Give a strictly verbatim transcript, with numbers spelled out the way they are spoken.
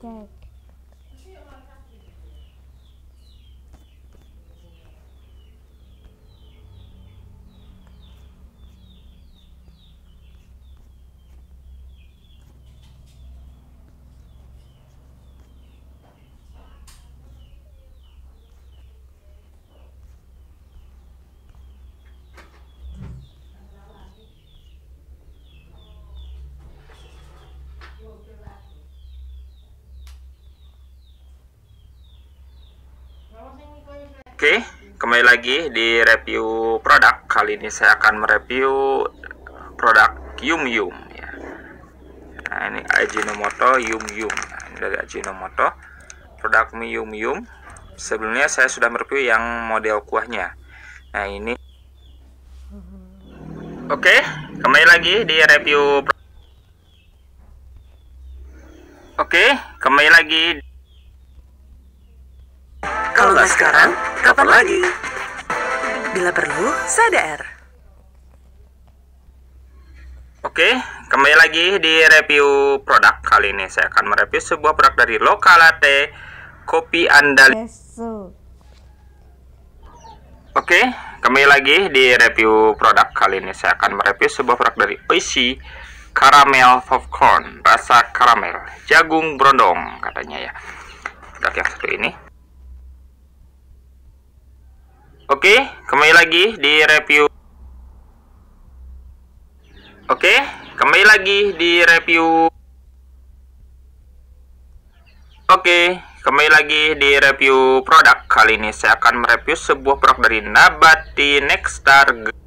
cek. Oke, kembali lagi di review produk. Kali ini saya akan mereview produk Yum Yum ya. Nah, ini Ajinomoto Yum Yum. Nah, ini dari Ajinomoto. Produk mie Yum Yum. Sebelumnya saya sudah mereview yang model kuahnya. Nah, ini. Oke, kembali lagi di review. Oke, kembali lagi. Kalau nggak sekarang, kapan lagi? Bila perlu, sadar. Oke, kembali lagi di review produk. Kali ini saya akan mereview sebuah produk dari Lokalate Kopi Andali. Oke, kembali lagi di review produk. Kali ini saya akan mereview sebuah produk dari Oishi Caramel Popcorn, rasa karamel jagung brondong katanya ya. Produk yang satu ini. Oke, kembali lagi di review. Oke, kembali lagi di review. Oke, kembali lagi di review produk. Kali ini saya akan mereview sebuah produk dari Nabati Nexstar.